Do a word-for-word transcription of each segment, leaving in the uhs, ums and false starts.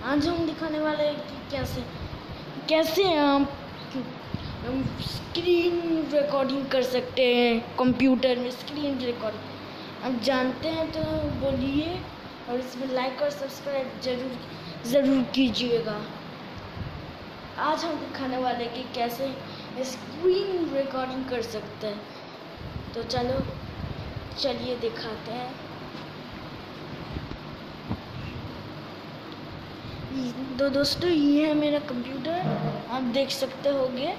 आज हम दिखाने वाले हैं कि कैसे कैसे हम हम स्क्रीन रिकॉर्डिंग कर सकते हैं कंप्यूटर में। स्क्रीन रिकॉर्डिंग आप जानते हैं तो बोलिए, और इसमें लाइक और सब्सक्राइब जरूर ज़रूर कीजिएगा। आज हम दिखाने वाले हैं कि कैसे स्क्रीन रिकॉर्डिंग कर सकते हैं। तो चलो चलिए दिखाते हैं। तो दोस्तों ये है मेरा कंप्यूटर, आप देख सकते होंगे।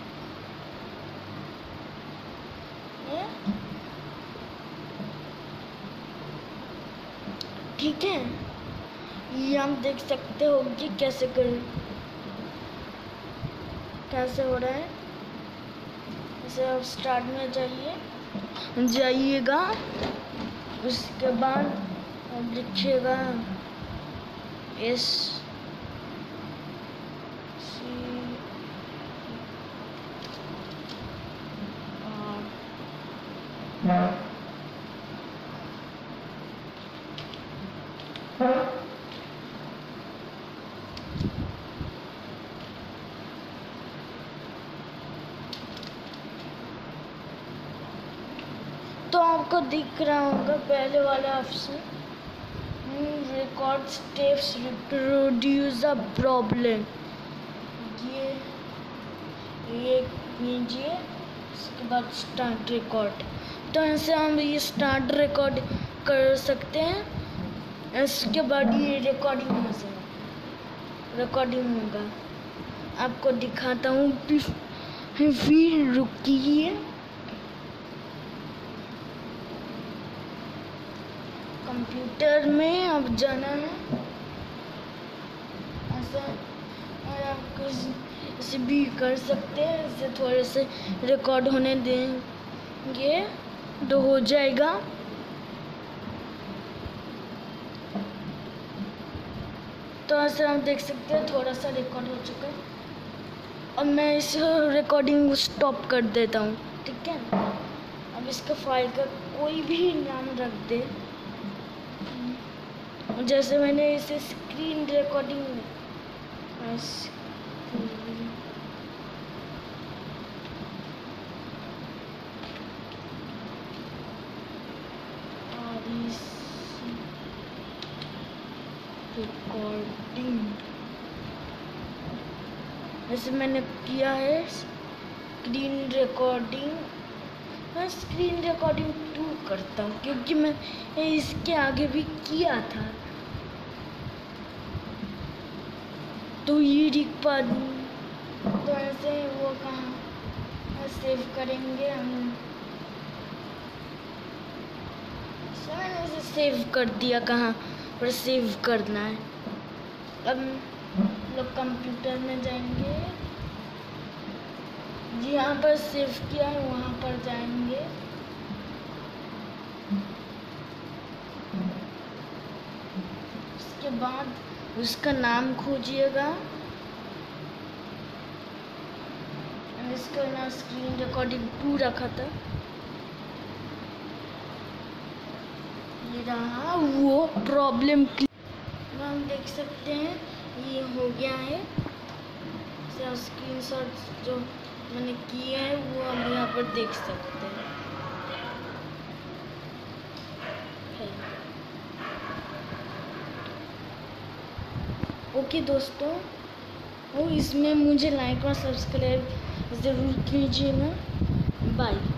ठीक है, ये आप देख सकते होंगे कैसे कर कैसे हो रहा है। जैसे आप स्टार्ट में जाइए जाइएगा उसके बाद आप लिखिएगा एस सी आर तो आपको दिख रहा होगा पहले वाला option, record steps reproduce a problem. ये ये कीजिए, उसके बाद स्टार्ट रिकॉर्ड। तो ऐसे हम ये स्टार्ट रिकॉर्ड कर सकते हैं। इसके बाद ये रिकॉर्डिंग हो जाएगा रिकॉर्डिंग होगा। आपको दिखाता हूँ, फिर रुकिए। कंप्यूटर में अब जाना है ऐसा, और आप कुछ ऐसे भी कर सकते हैं। इसे थोड़े से रिकॉर्ड होने देंगे तो हो जाएगा। तो ऐसे आप देख सकते हैं थोड़ा सा रिकॉर्ड हो चुका है। अब मैं इस रिकॉर्डिंग स्टॉप कर देता हूँ, ठीक है। अब इसका फाइल का कोई भी नाम रख दे, जैसे मैंने इसे स्क्रीन रिकॉर्डिंग रिकॉर्डिंग जैसे मैंने किया है स्क्रीन रिकॉर्डिंग। मैं स्क्रीन रिकॉर्डिंग टू करता हूँ क्योंकि मैं इसके आगे भी किया था, तो ये रिकॉर्डिंग। तो ऐसे वो कहाँ सेव करेंगे हम, मैंने इसे सेव कर दिया। कहाँ पर सेव करना है। अब लोग कंप्यूटर में जाएंगे, जहाँ पर सेव किया है वहाँ पर जाएंगे। उसके बाद उसका नाम खोजिएगा। इसका नाम स्क्रीन रिकॉर्डिंग टू रखा था, ये रहा वो प्रॉब्लम। हम देख सकते हैं ये हो गया है। स्क्रीनशॉट जो मैंने किए हैं वो हम यहाँ पर देख सकते हैं। ओके दोस्तों, वो इसमें मुझे लाइक और सब्सक्राइब ज़रूर कीजिएगा। बाय।